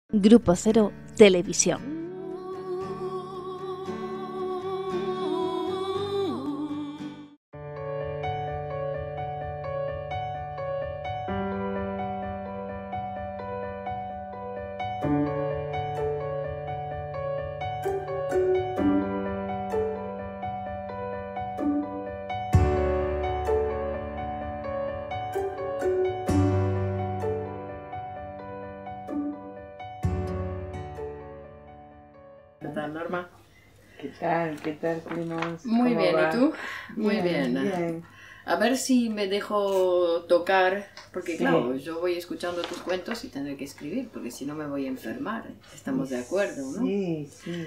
Grupo Cero Televisión. ¿Qué tal, Norma? ¿Qué tal, primos? Muy bien, va? ¿y tú? Muy bien. Bien. A ver si me dejo tocar, porque Sí. claro, yo voy escuchando tus cuentos y tendré que escribir, porque si no me voy a enfermar. Estamos de acuerdo, ¿no? Sí, sí.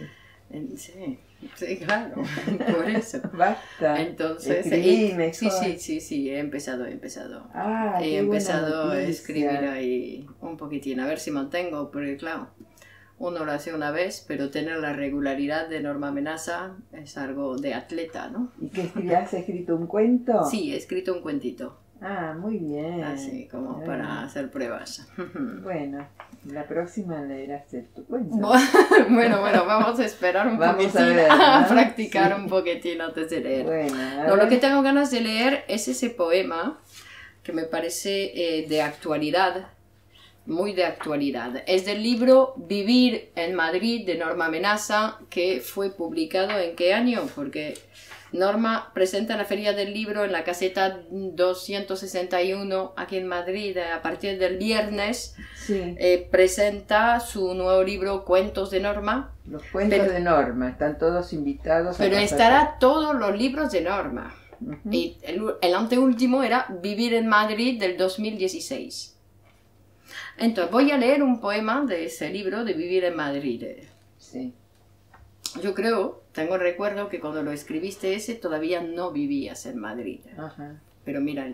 Sí, claro, por eso. Basta. Entonces, Escribí mejor. sí, he empezado. Ah, He qué empezado buena a noticia. escribir ahí un poquitín, a ver si mantengo, porque claro, uno lo hace una vez, pero tener la regularidad de Norma Amenaza es algo de atleta, ¿no? ¿Y qué has escrito un cuento? Sí, he escrito un cuentito, Ah, muy bien. así como Ah, para hacer pruebas. Bueno, la próxima leerás tu cuento. Bueno, vamos a esperar un Vamos poquitín, a ver, a ¿no? practicar Sí. un poquitín antes de leer. Bueno, a No, lo ver. que tengo ganas de leer es ese poema que me parece de actualidad, muy de actualidad. Es del libro Vivir en Madrid de Norma Amenaza, que fue publicado ¿en qué año? Porque Norma presenta en la Feria del Libro en la caseta 261 aquí en Madrid a partir del viernes. Sí, Presenta su nuevo libro Cuentos de Norma, los cuentos pero- de Norma, están todos invitados pero pasar. estará todos los libros de Norma. Ujú. Y el anteúltimo era Vivir en Madrid del 2016. Entonces voy a leer un poema de ese libro de Vivir en Madrid. Sí. Yo creo, tengo el recuerdo que cuando lo escribiste ese todavía no vivías en Madrid. Ajá. Pero mira,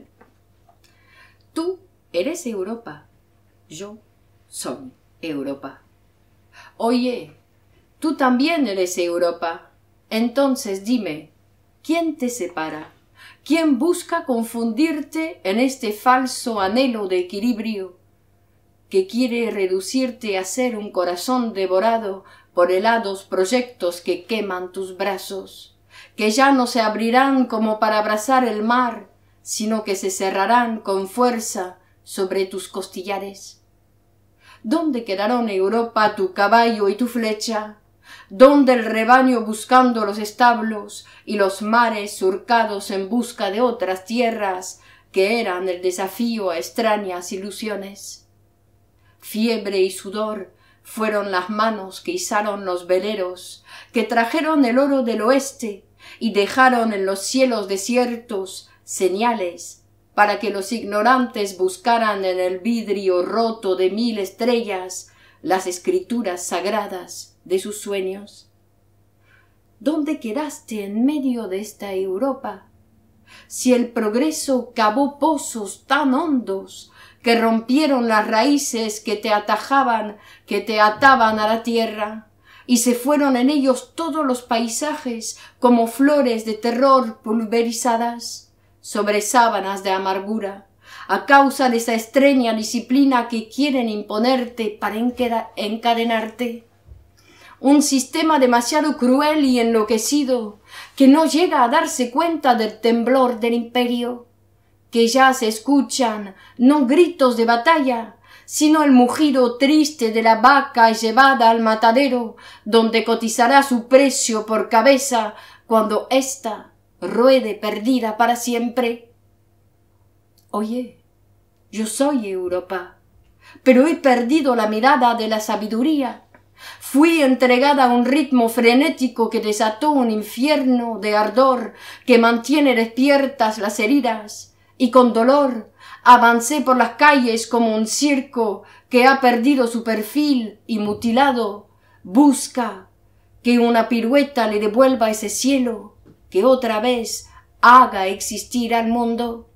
tú eres Europa, yo soy Europa. Oye, tú también eres Europa. Entonces dime, ¿quién te separa? ¿Quién busca confundirte en este falso anhelo de equilibrio que quiere reducirte a ser un corazón devorado por helados proyectos que queman tus brazos, que ya no se abrirán como para abrazar el mar, sino que se cerrarán con fuerza sobre tus costillares? ¿Dónde quedaron, Europa, tu caballo y tu flecha? ¿Dónde el rebaño buscando los establos y los mares surcados en busca de otras tierras que eran el desafío a extrañas ilusiones? Fiebre y sudor fueron las manos que izaron los veleros, que trajeron el oro del oeste y dejaron en los cielos desiertos señales para que los ignorantes buscaran en el vidrio roto de 1000 estrellas las escrituras sagradas de sus sueños. ¿Dónde quedaste en medio de esta Europa? Si el progreso cavó pozos tan hondos que rompieron las raíces que te ataban a la tierra, y se fueron en ellos todos los paisajes como flores de terror pulverizadas sobre sábanas de amargura, a causa de esa extraña disciplina que quieren imponerte para encadenarte. Un sistema demasiado cruel y enloquecido que no llega a darse cuenta del temblor del imperio, que ya se escuchan no gritos de batalla, sino el mugido triste de la vaca llevada al matadero, donde cotizará su precio por cabeza cuando ésta ruede perdida para siempre. Oye, yo soy Europa, pero he perdido la mirada de la sabiduría. Fui entregada a un ritmo frenético que desató un infierno de ardor que mantiene despiertas las heridas, y con dolor avancé por las calles como un circo que ha perdido su perfil y mutilado busca que una pirueta le devuelva ese cielo que otra vez haga existir al mundo.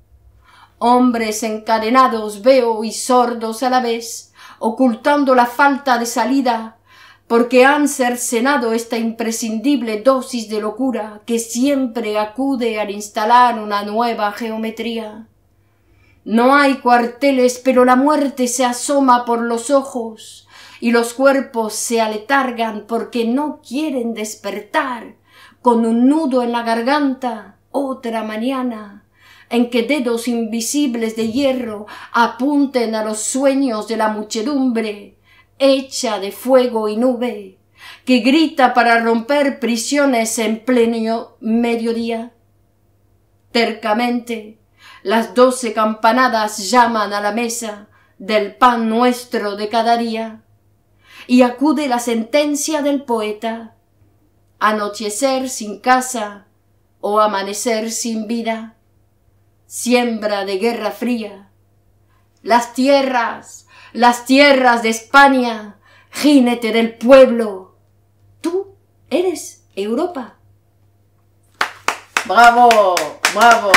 Hombres encadenados veo y sordos a la vez, ocultando la falta de salida, porque han cercenado esta imprescindible dosis de locura que siempre acude al instalar una nueva geometría. No hay cuarteles, pero la muerte se asoma por los ojos, y los cuerpos se aletargan porque no quieren despertar con un nudo en la garganta otra mañana en que dedos invisibles de hierro apunten a los sueños de la muchedumbre hecha de fuego y nube que grita para romper prisiones en pleno mediodía. Tercamente las 12 campanadas llaman a la mesa del pan nuestro de cada día y acude la sentencia del poeta: anochecer sin casa o amanecer sin vida, siembra de guerra fría. Las tierras de España, jinete del pueblo, tú eres Europa. ¡Bravo! ¡Bravo!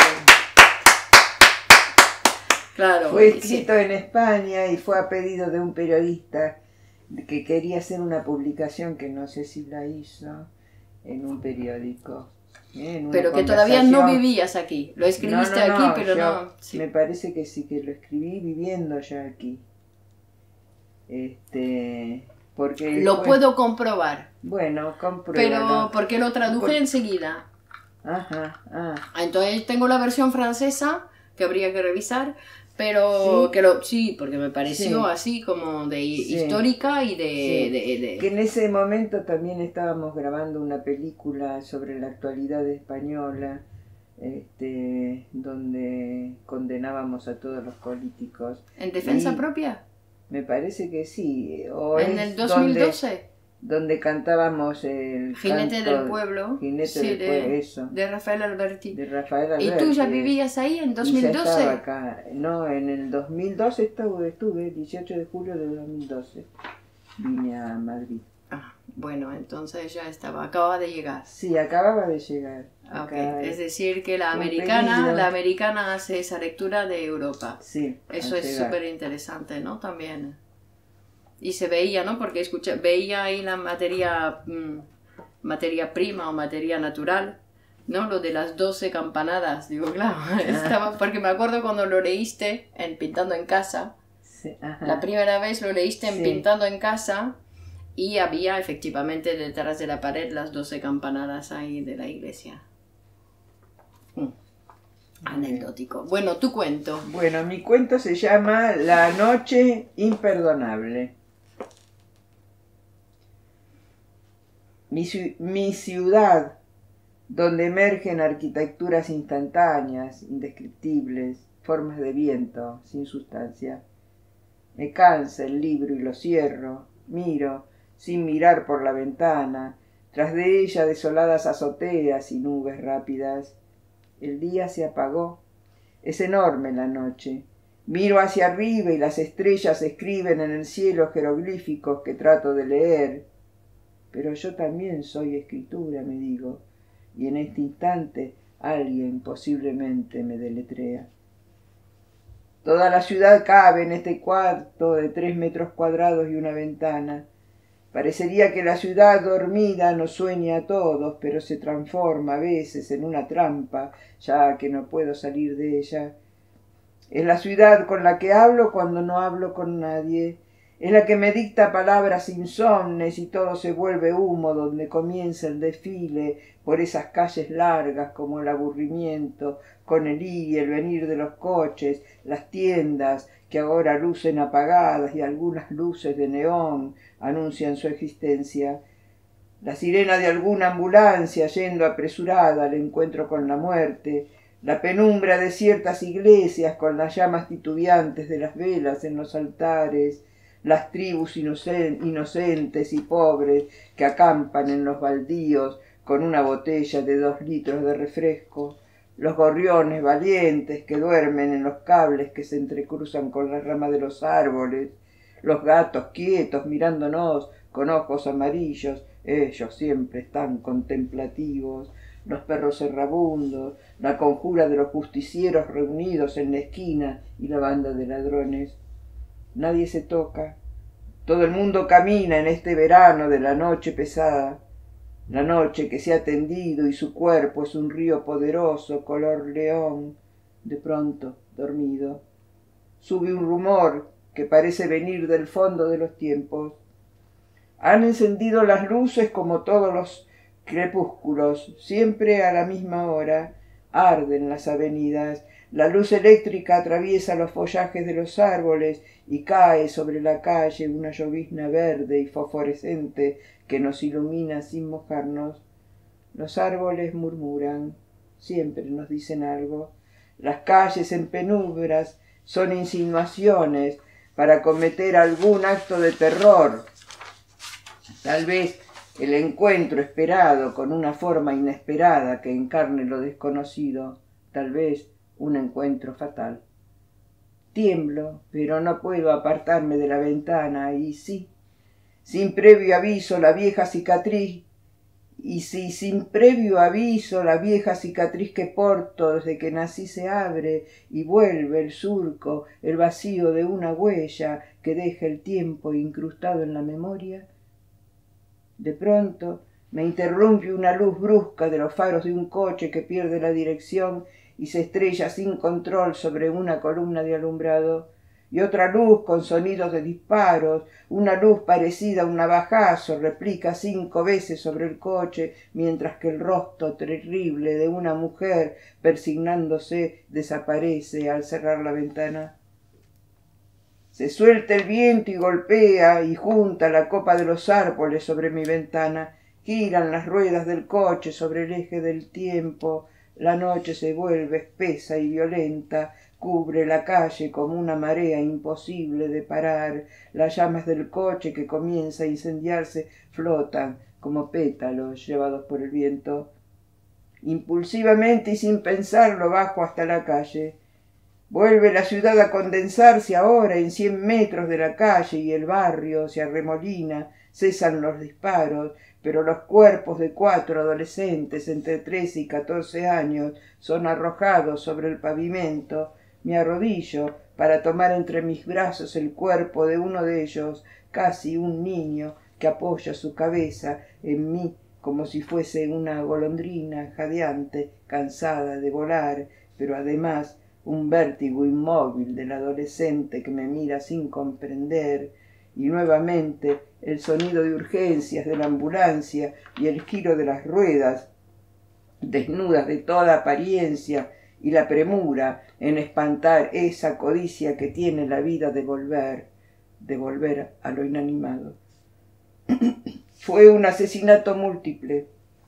Claro. Fue escrito en España y fue a pedido de un periodista que quería hacer una publicación que no sé si la hizo en un periódico. Pero que todavía no vivías aquí. Lo escribiste aquí, pero no. Sí. Me parece que sí, que lo escribí viviendo ya aquí. Porque lo puedo comprobar. Bueno, compruébalo. Pero porque lo traduje enseguida. Ajá. Entonces tengo la versión francesa que habría que revisar, pero ¿Sí? porque me pareció así como de histórica y de... Que en ese momento también estábamos grabando una película sobre la actualidad española, donde condenábamos a todos los políticos. ¿En defensa propia? Me parece que sí. ¿En el 2012? Donde cantábamos el Jinete del Pueblo. Jinete del Pueblo, eso. De Rafael Alberti. De Rafael Alberti. ¿Y tú ya vivías ahí en 2012? Ya estaba acá. No, en el 2012 estuve, 18 de julio de 2012. Vine a Madrid. Bueno, entonces ya acababa de llegar. Sí, acababa de llegar. Okay. Es decir, que la americana hace esa lectura de Europa. Sí. Eso es súper interesante, ¿no? También. Y se veía, ¿no? Porque veía ahí la materia prima o materia natural, ¿no? Lo de las 12 campanadas. Digo, claro, porque me acuerdo cuando lo leíste en Pintando en Casa. Sí, la primera vez lo leíste en Pintando en Casa y había efectivamente detrás de la pared las 12 campanadas ahí de la iglesia. Anecdótico. Bueno, tu cuento. Bueno, mi cuento se llama La noche imperdonable. Mi ciudad, donde emergen arquitecturas instantáneas, indescriptibles, formas de viento, sin sustancia. Me cansa el libro y lo cierro, miro, sin mirar por la ventana, tras de ella desoladas azoteas y nubes rápidas. El día se apagó. Es enorme la noche. Miro hacia arriba y las estrellas escriben en el cielo jeroglíficos que trato de leer. Pero yo también soy escritura, me digo, y en este instante alguien posiblemente me deletrea. Toda la ciudad cabe en este cuarto de 3 metros cuadrados y una ventana. Parecería que la ciudad dormida nos sueña a todos, pero se transforma a veces en una trampa, ya que no puedo salir de ella. Es la ciudad con la que hablo cuando no hablo con nadie. Es la que me dicta palabras insomnes y todo se vuelve humo donde comienza el desfile por esas calles largas como el aburrimiento, con el ir y el venir de los coches, las tiendas que ahora lucen apagadas y algunas luces de neón anuncian su existencia. La sirena de alguna ambulancia yendo apresurada al encuentro con la muerte, la penumbra de ciertas iglesias con las llamas titubeantes de las velas en los altares, las tribus inocentes y pobres que acampan en los baldíos con una botella de 2 litros de refresco, los gorriones valientes que duermen en los cables que se entrecruzan con las ramas de los árboles, los gatos quietos mirándonos con ojos amarillos, ellos siempre están contemplativos, los perros errabundos, la conjura de los justicieros reunidos en la esquina y la banda de ladrones. Nadie se toca. Todo el mundo camina en este verano de la noche pesada, la noche que se ha tendido y su cuerpo es un río poderoso, color león, de pronto dormido. Sube un rumor que parece venir del fondo de los tiempos. Han encendido las luces como todos los crepúsculos, siempre a la misma hora. Arden las avenidas. La luz eléctrica atraviesa los follajes de los árboles y cae sobre la calle una llovizna verde y fosforescente que nos ilumina sin mojarnos. Los árboles murmuran, siempre nos dicen algo. Las calles en penumbras son insinuaciones para cometer algún acto de terror. Tal vez el encuentro esperado con una forma inesperada que encarne lo desconocido, tal vez un encuentro fatal. Tiemblo, pero no puedo apartarme de la ventana, y sí, sin previo aviso la vieja cicatriz, sin previo aviso la vieja cicatriz que porto desde que nací se abre y vuelve el surco, el vacío de una huella que deja el tiempo incrustado en la memoria. De pronto me interrumpe una luz brusca de los faros de un coche que pierde la dirección y se estrella sin control sobre una columna de alumbrado, y otra luz con sonidos de disparos, una luz parecida a un navajazo, replica 5 veces sobre el coche, mientras que el rostro terrible de una mujer, persignándose, desaparece al cerrar la ventana. Se suelta el viento y golpea y junta la copa de los árboles sobre mi ventana. Giran las ruedas del coche sobre el eje del tiempo. La noche se vuelve espesa y violenta, cubre la calle como una marea imposible de parar. Las llamas del coche que comienza a incendiarse flotan como pétalos llevados por el viento. Impulsivamente y sin pensarlo bajo hasta la calle. Vuelve la ciudad a condensarse ahora en 100 metros de la calle y el barrio se arremolina, cesan los disparos, pero los cuerpos de 4 adolescentes entre 13 y 14 años son arrojados sobre el pavimento. Me arrodillo para tomar entre mis brazos el cuerpo de uno de ellos, casi un niño, que apoya su cabeza en mí como si fuese una golondrina jadeante, cansada de volar, pero además un vértigo inmóvil del adolescente que me mira sin comprender, y nuevamente el sonido de urgencias de la ambulancia y el giro de las ruedas, desnudas de toda apariencia, y la premura en espantar esa codicia que tiene la vida de volver a lo inanimado. Fue un asesinato múltiple.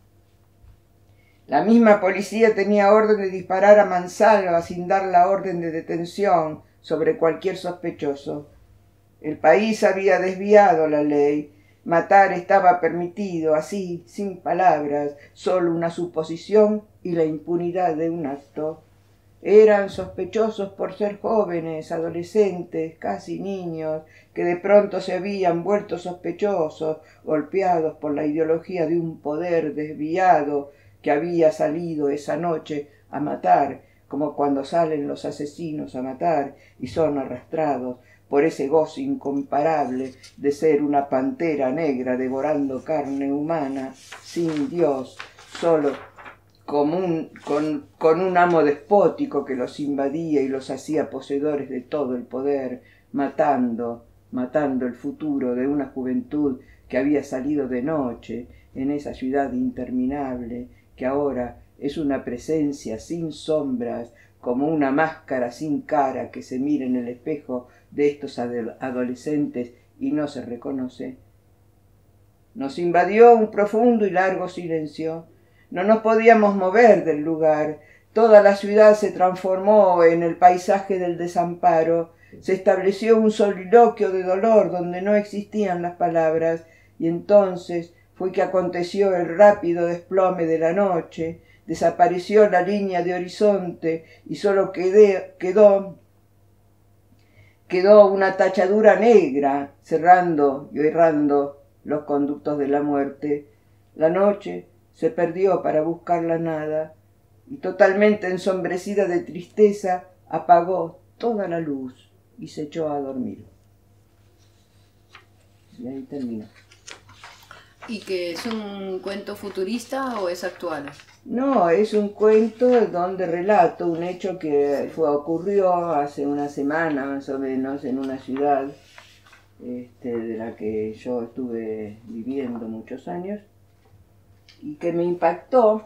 La misma policía tenía orden de disparar a mansalva sin dar la orden de detención sobre cualquier sospechoso. El país había desviado la ley. Matar estaba permitido, así, sin palabras, solo una suposición y la impunidad de un acto. Eran sospechosos por ser jóvenes, adolescentes, casi niños, que de pronto se habían vuelto sospechosos, golpeados por la ideología de un poder desviado que había salido esa noche a matar, como cuando salen los asesinos a matar y son arrastrados por ese gozo incomparable de ser una pantera negra devorando carne humana, sin Dios, solo con un amo despótico que los invadía y los hacía poseedores de todo el poder, matando el futuro de una juventud que había salido de noche en esa ciudad interminable, que ahora es una presencia sin sombras, como una máscara sin cara que se mira en el espejo de estos adolescentes y no se reconoce. Nos invadió un profundo y largo silencio. No nos podíamos mover del lugar. Toda la ciudad se transformó en el paisaje del desamparo. Se estableció un soliloquio de dolor donde no existían las palabras, y entonces fue que aconteció el rápido desplome de la noche. Desapareció la línea de horizonte y solo quedó una tachadura negra cerrando y errando los conductos de la muerte. La noche se perdió para buscar la nada y totalmente ensombrecida de tristeza apagó toda la luz y se echó a dormir. Y ahí terminó. ¿Y que es un cuento futurista o es actual? No, es un cuento donde relato un hecho que ocurrió hace una semana más o menos en una ciudad de la que yo estuve viviendo muchos años, y que me impactó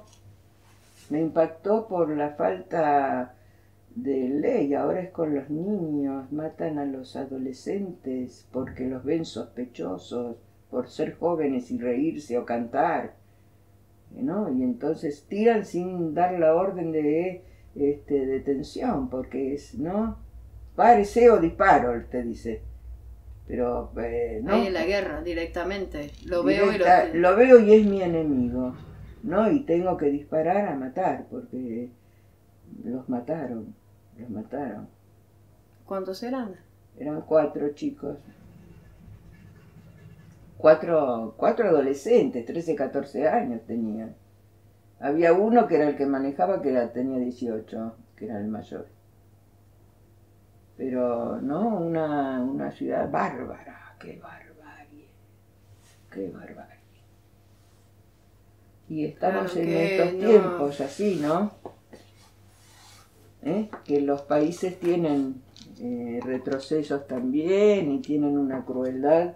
por la falta de ley. Ahora es con los niños, matan a los adolescentes porque los ven sospechosos por ser jóvenes y reírse o cantar, ¿no? Y entonces tiran sin dar la orden de detención, porque es, ¿no? Párese o disparo, te dice. Pero, ¿no? Ahí en la guerra, directamente. Lo veo y es mi enemigo, ¿no? Y tengo que disparar a matar, porque los mataron. ¿Cuántos eran? Eran 4 chicos. 4 adolescentes, 13, 14 años tenían. Había uno que era el que manejaba, tenía 18, que era el mayor. Pero, ¿no? Una ciudad bárbara. ¡Qué barbarie! ¡Qué barbarie! Y estamos en estos tiempos así, ¿no? Que los países tienen retrocesos también y tienen una crueldad,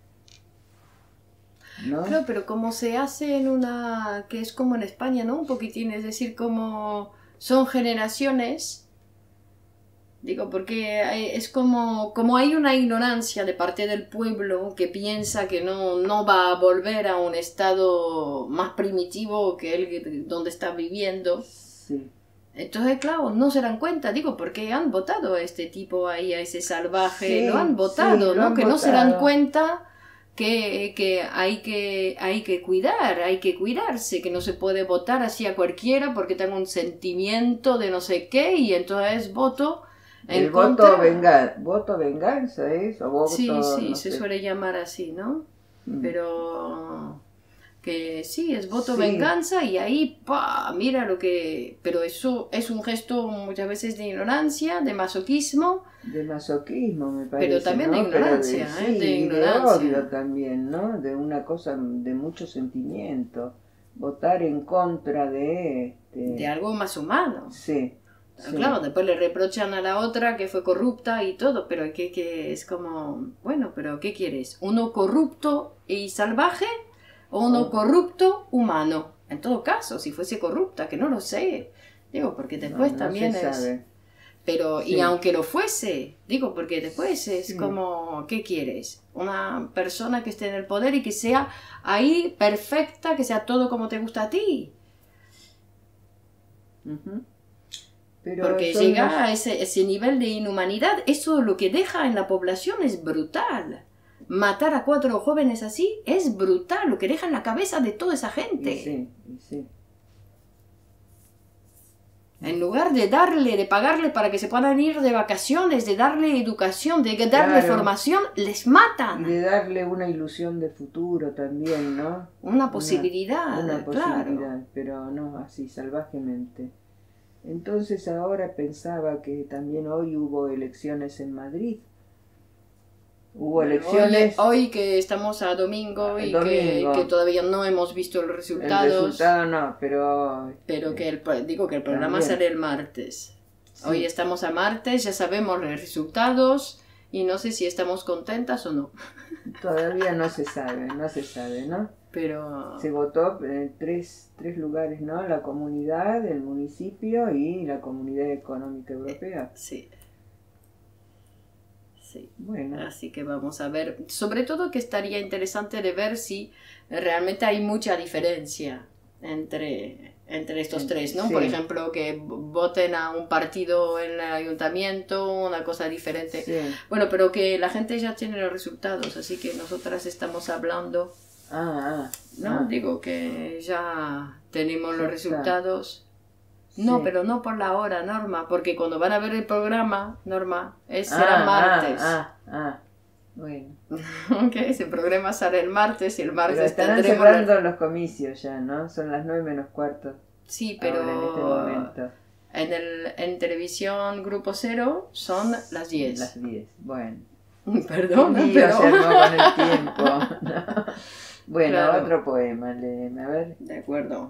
¿no? Claro, pero como se hace en una... que es como en España, ¿no? Un poquitín, es decir, como son generaciones, digo, porque es como hay una ignorancia de parte del pueblo que piensa que no va a volver a un estado más primitivo que el donde está viviendo. Sí. Entonces, claro, no se dan cuenta, digo, porque han votado a este tipo ahí, a ese salvaje, Sí, lo han votado, sí, ¿no? Que no se dan votado. cuenta que hay que cuidar, hay que cuidarse, que no se puede votar así a cualquiera porque tengo un sentimiento de no sé qué y entonces voto en contra. Voto venganza, ¿es? O voto, Sí, no se sé. suele llamar así, ¿no? Pero... que sí, es voto Sí. venganza y ahí, ¡pah! Mira lo que... Pero eso es un gesto muchas veces de ignorancia, de masoquismo. De masoquismo, me parece, Pero también ¿no? de ignorancia, Pero sí, de y de ignorancia. odio también, ¿no? De una cosa de mucho sentimiento. Votar en contra De algo más humano. Sí. Sí. Claro, después le reprochan a la otra que fue corrupta y todo, pero que es como... Bueno, pero ¿qué quieres? ¿Uno corrupto y salvaje o uno corrupto humano? En todo caso, si fuese corrupta, que no lo sé. Digo, porque después no también se es... sabe. Pero, Sí. y aunque lo fuese, digo, porque después es Sí. como, ¿qué quieres? Una persona que esté en el poder y que sea ahí perfecta, que sea todo como te gusta a ti. Ujú. Pero Porque son llegar los- a ese nivel de inhumanidad, eso lo que deja en la población es brutal. Matar a 4 jóvenes así es brutal, lo que deja en la cabeza de toda esa gente. y sí. En lugar de pagarle para que se puedan ir de vacaciones, de darle educación, de darle Claro. formación, les Y matan. de darle una ilusión de futuro también, ¿no? Una posibilidad, Una claro. posibilidad, pero no así salvajemente. Entonces ahora pensaba que también hoy hubo elecciones en Madrid. Hubo elecciones. Hoy que estamos a domingo y Domingo. que todavía no hemos visto los El resultados, resultado no, pero que digo que el programa también. sale el martes. Sí. Hoy estamos a martes, ya sabemos los resultados y no sé si estamos contentas o no. Todavía no se sabe, ¿no? Pero Se votó en tres lugares, ¿no? La comunidad, el municipio y la Comunidad Económica Europea. sí. Sí. Bueno, Así que vamos a ver. Sobre todo que estaría interesante de ver si realmente hay mucha diferencia entre estos tres, ¿no? Sí. Por ejemplo, que voten a un partido en el ayuntamiento, una cosa diferente. sí. Bueno, pero que la gente ya tiene los resultados, así que nosotras estamos hablando, ¿no? Digo que ya tenemos los Ya está. resultados. No, Sí. pero no por la hora, Norma, porque cuando van a ver el programa, Norma, será martes. Bueno. Ok, ese programa sale el martes y el Pero martes estarán tendremos... cerrando los comicios ya, ¿no? Son las 9:45. Sí, pero Ahora, en este momento. en televisión Grupo Cero son las 10. Las 10, bueno. Perdón, Un lío pero... se armó con el tiempo. ¿no? Bueno, Claro. otro poema, léeme, a ver. De acuerdo.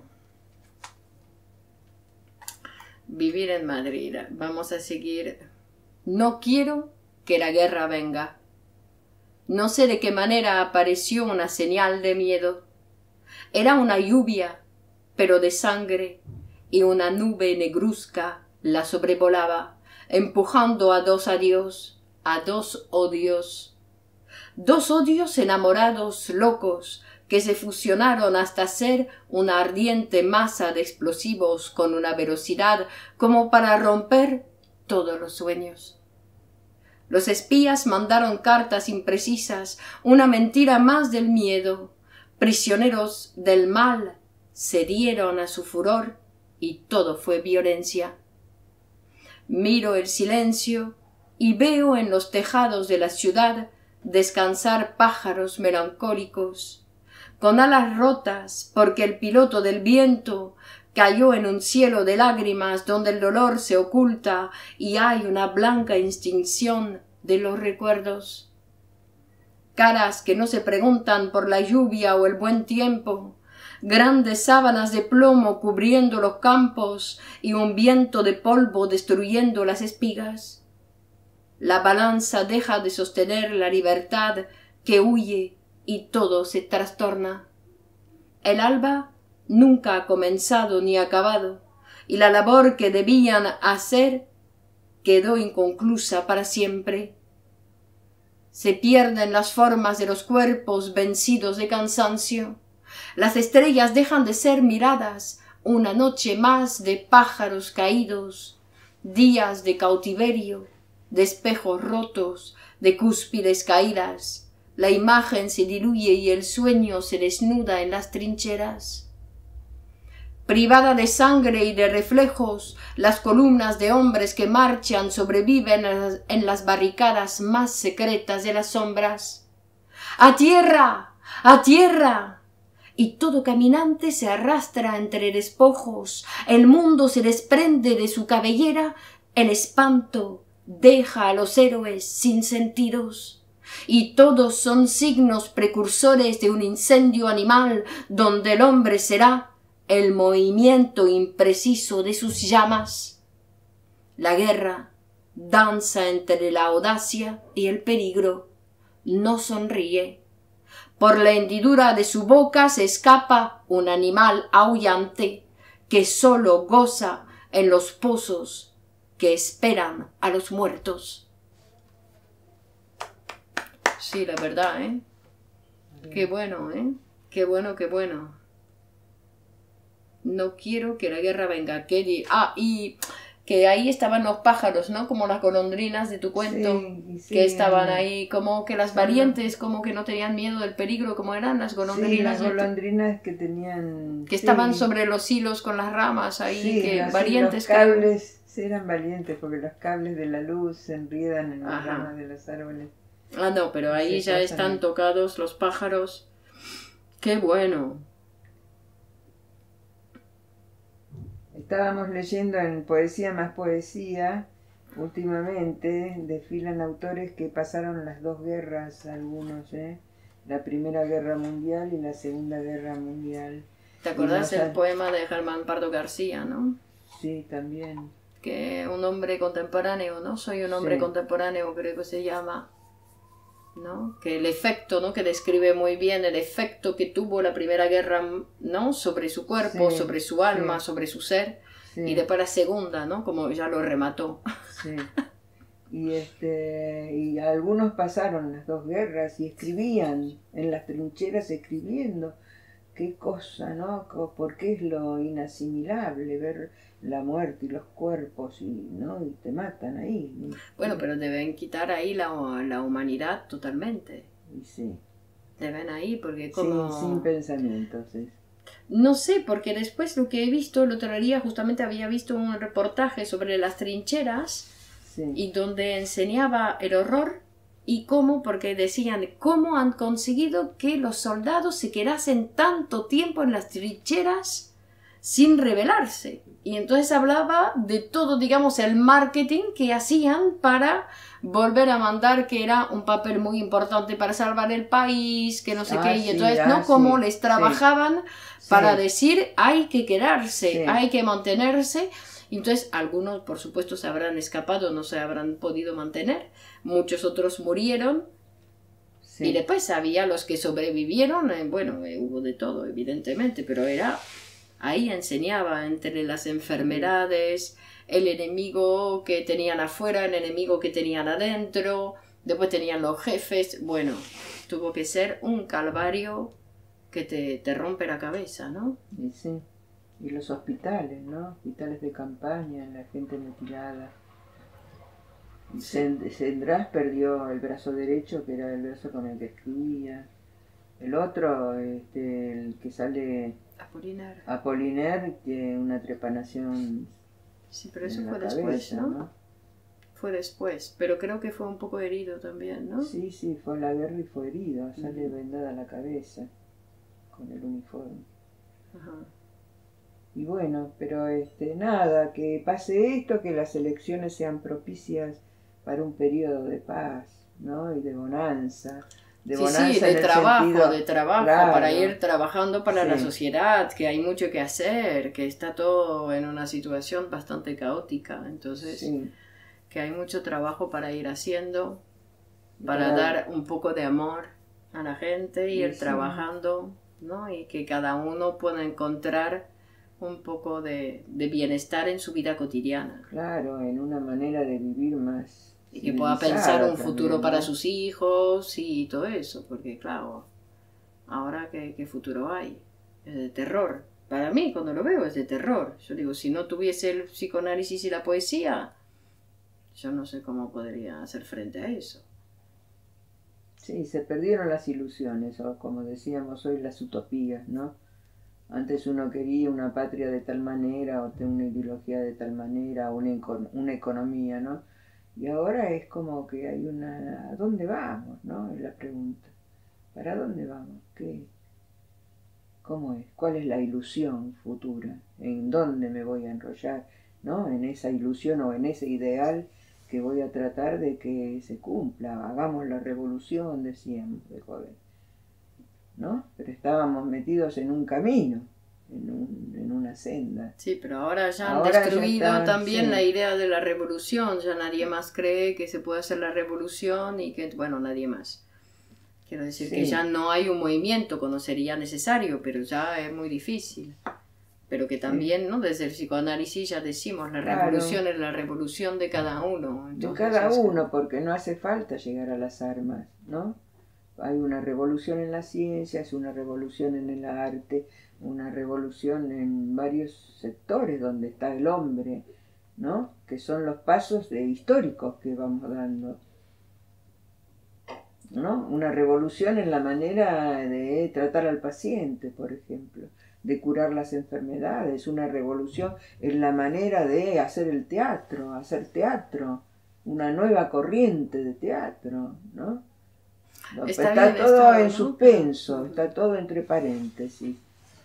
Vivir en Madrid. Vamos a seguir. No quiero que la guerra venga. No sé de qué manera apareció una señal de miedo. Era una lluvia, pero de sangre, y una nube negruzca la sobrevolaba, empujando a dos adiós, a dos odios. Dos odios enamorados, locos, que se fusionaron hasta ser una ardiente masa de explosivos con una velocidad como para romper todos los sueños. Los espías mandaron cartas imprecisas, una mentira más del miedo. Prisioneros del mal cedieron a su furor y todo fue violencia. Miro el silencio y veo en los tejados de la ciudad descansar pájaros melancólicos, con alas rotas porque el piloto del viento cayó en un cielo de lágrimas donde el dolor se oculta y hay una blanca extinción de los recuerdos. Caras que no se preguntan por la lluvia o el buen tiempo, grandes sábanas de plomo cubriendo los campos y un viento de polvo destruyendo las espigas. La balanza deja de sostener la libertad que huye y todo se trastorna. El alba nunca ha comenzado ni acabado, y la labor que debían hacer quedó inconclusa para siempre. Se pierden las formas de los cuerpos vencidos de cansancio. Las estrellas dejan de ser miradas, una noche más de pájaros caídos, días de cautiverio, de espejos rotos, de cúspides caídas. La imagen se diluye y el sueño se desnuda en las trincheras. Privada de sangre y de reflejos, las columnas de hombres que marchan sobreviven en las barricadas más secretas de las sombras. ¡A tierra! ¡A tierra! Y todo caminante se arrastra entre despojos, el mundo se desprende de su cabellera, el espanto deja a los héroes sin sentidos. Y todos son signos precursores de un incendio animal donde el hombre será el movimiento impreciso de sus llamas. La guerra danza entre la audacia y el peligro, no sonríe. Por la hendidura de su boca se escapa un animal aullante que sólo goza en los pozos que esperan a los muertos. Sí, la verdad, ¿eh? Qué bueno, ¿eh? Qué bueno, qué bueno. No quiero que la guerra venga. Y que ahí estaban los pájaros, ¿no? Como las golondrinas de tu cuento, sí, que estaban ahí, como que las valientes, como que no tenían miedo del peligro, como eran las golondrinas. Sí, las golondrinas que tenían... Que estaban sobre los hilos con las ramas ahí, sí, que así, valientes. los cables eran valientes porque los cables de la luz se enriedan en las Ajá. ramas de los árboles. Ah, no, pero ahí ya están tocados los pájaros. ¡Qué bueno! Estábamos leyendo en Poesía más Poesía, últimamente desfilan autores que pasaron las dos guerras, algunos, la Primera Guerra Mundial y la Segunda Guerra Mundial. ¿Te acordás el poema de Germán Pardo García, no? Sí, también. Que un hombre contemporáneo, ¿no? Soy un hombre contemporáneo, creo que se llama, ¿no? Que el efecto, ¿no? Que describe muy bien el efecto que tuvo la Primera Guerra, ¿no? Sobre su cuerpo, sobre su alma, sobre su ser, y después la Segunda, ¿no? Como ya lo remató. Sí. Y algunos pasaron las dos guerras y escribían en las trincheras escribiendo. Qué cosa, ¿no? Porque es lo inasimilable ver la muerte y los cuerpos ¿no? Y te matan ahí. Bueno, pero deben quitar ahí la humanidad totalmente. Sí. Deben ahí, porque como... Sin pensamientos. No sé, porque después lo que he visto, el otro día justamente había visto un reportaje sobre las trincheras y donde enseñaba el horror y cómo, porque decían cómo han conseguido que los soldados se quedasen tanto tiempo en las trincheras sin rebelarse. Y entonces hablaba de todo, digamos, el marketing que hacían para volver a mandar, que era un papel muy importante para salvar el país, que no sé qué, y entonces, ¿no? Cómo les trabajaban para decir, hay que quedarse, hay que mantenerse. Y entonces, algunos, por supuesto, se habrán escapado, no se habrán podido mantener. Muchos otros murieron. Sí. Y después había los que sobrevivieron, bueno, hubo de todo, evidentemente, pero era, ahí enseñaba entre las enfermedades, el enemigo que tenían afuera, el enemigo que tenían adentro, después tenían los jefes, bueno, tuvo que ser un calvario que te rompe la cabeza, ¿no? Y sí. Y los hospitales, ¿no? Hospitales de campaña, la gente mutilada. Sendrás perdió el brazo derecho, que era el brazo con el que escribía. El otro, el que sale... Apollinaire, que una trepanación. Sí, pero eso en fue la después, cabeza, ¿no? Fue después, pero creo que fue un poco herido también, ¿no? Sí, sí, fue a la guerra y fue herido. Sale vendada la cabeza con el uniforme. Ajá. Y bueno, pero nada, que pase esto, que las elecciones sean propicias para un periodo de paz, ¿no? Y de bonanza. De bonanza sí, en el sentido, claro, para claro, ir trabajando para la sí. sociedad, que hay mucho que hacer, que está todo en una situación bastante caótica, entonces Sí. que hay mucho trabajo para ir haciendo, para Claro. dar un poco de amor a la gente, ir Sí. trabajando, ¿no? Y que cada uno pueda encontrar un poco de bienestar en su vida cotidiana. Claro, en una manera de vivir más. Y que pueda pensar un también, futuro ¿no? para sus hijos y todo eso, porque claro, ahora ¿qué futuro hay? Es de terror. Para mí, cuando lo veo, es de terror. Yo digo, si no tuviese el psicoanálisis y la poesía, yo no sé cómo podría hacer frente a eso. Sí, se perdieron las ilusiones, o como decíamos hoy, las utopías, ¿no? Antes uno quería una patria de tal manera, o una ideología de tal manera, una economía, ¿no? Y ahora es como que hay una... ¿A dónde vamos, no? Es la pregunta. ¿Para dónde vamos? ¿Qué? ¿Cómo es? ¿Cuál es la ilusión futura? ¿En dónde me voy a enrollar, no? En esa ilusión o en ese ideal que voy a tratar de que se cumpla. Hagamos la revolución, decíamos de joven, ¿no? Pero estábamos metidos en un camino, en una senda. Sí, pero ahora ya han Ahora destruido ya está, también sí. la idea de la revolución. Ya nadie más cree que se puede hacer la revolución y que, bueno, nadie más. Quiero decir Sí. que ya no hay un movimiento cuando sería necesario, pero ya es muy difícil. Pero que también, ¿no? Desde el psicoanálisis ya decimos, la Claro. revolución es la revolución de cada uno. De Entonces, cada es que- uno, porque no hace falta llegar a las armas, ¿no? Hay una revolución en las ciencias, una revolución en el arte, una revolución en varios sectores donde está el hombre, ¿no? Que son los pasos históricos que vamos dando, ¿no? Una revolución en la manera de tratar al paciente, por ejemplo, de curar las enfermedades, una revolución en la manera de hacer teatro, una nueva corriente de teatro, ¿no? Está Está bien todo esto, en ¿no? suspenso, está todo entre paréntesis.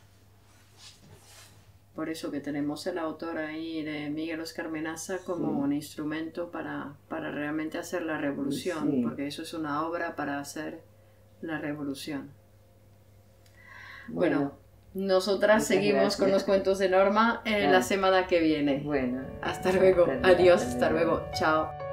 Por eso que tenemos el autor ahí de Miguel Oscar Menaza como Sí. un instrumento para realmente hacer la revolución, Sí. porque eso es una obra para hacer la revolución. Bueno, nosotras muchas seguimos gracias. con los cuentos de Norma la semana que viene. Bueno, Hasta luego. hasta Adiós, luego. hasta luego. Chao.